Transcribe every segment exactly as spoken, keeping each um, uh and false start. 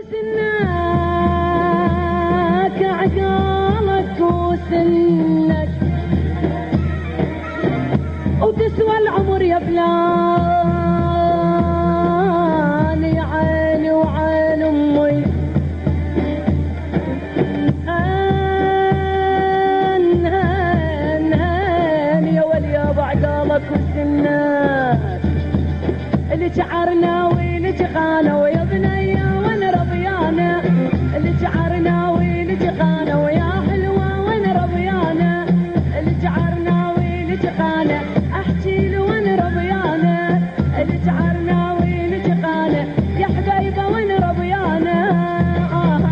سنك عقالك وسنك وتسوى العمر يا فلان يا عيني وعين امي. هان هان هان يا ولي ابو عقالك وسنك اللي شعرنا واللي شخانه ويا بنيه وانا رضيانه اللي شعرنا واللي شخانه ويا حلوه وانا رضيانه اللي شعرنا واللي شخانه احكي له وانا رضيانه اللي شعرنا واللي شخانه يا حبيبه وانا رضيانه. آه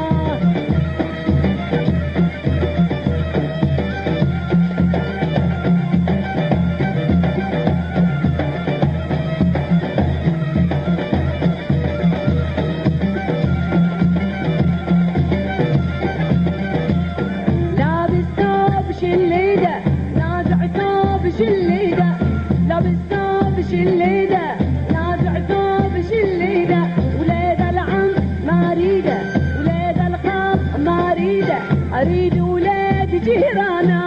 شليده نازع ثوب شليده لابس ثوب شليده نازع ثوب شليده وليد العم ما اريده وليد الخال ما اريده اريد وليد جيرانه.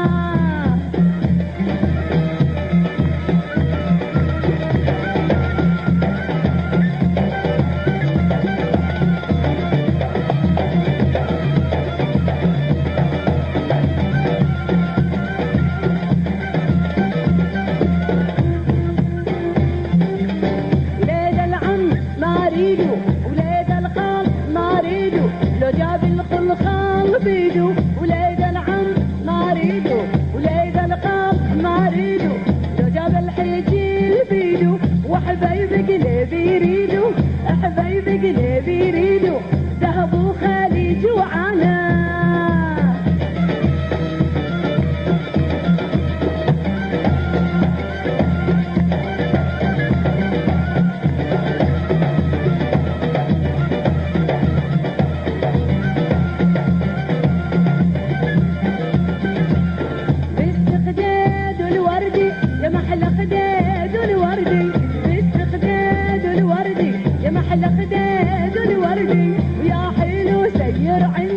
وليد الخال ما اريدو لو جاب الخلخال بيدو وليد العم ما اريدو وليد الخال ما اريدو لو جاب الحجيل بيدو وحبايب قلبي يريدو حبايب قلبي يريدو ذهب وخليج وعنا. يا محلى خداد الوردي بس خداد الوردي يا محلى خداد الوردي ويا حلو سير عندي